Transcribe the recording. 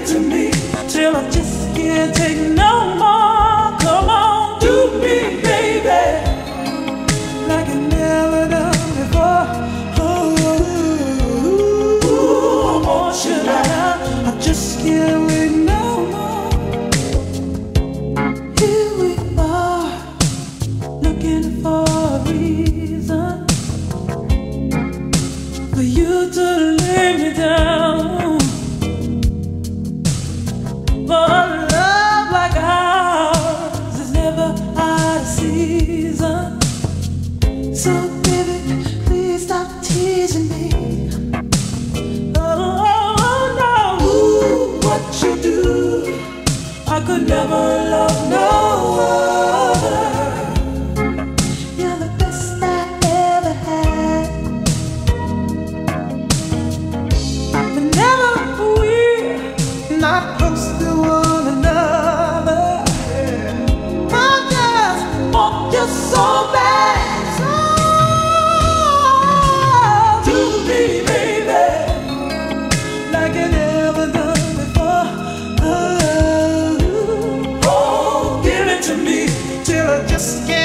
to me till I just can't take no more. Come on, do me, baby, like I never done before. Oh, I want you now. I just can't wait no more. Here we are, looking for a reason for you to lay me down. But a love like ours is never out of season. So baby, please stop teasing me. Oh no, ooh, what you do, I could never love no other. You're the best I ever had. Whenever we're not close to one another, I just want you so bad. So do me, baby, like I never done before. Oh, give it to me till I just can't.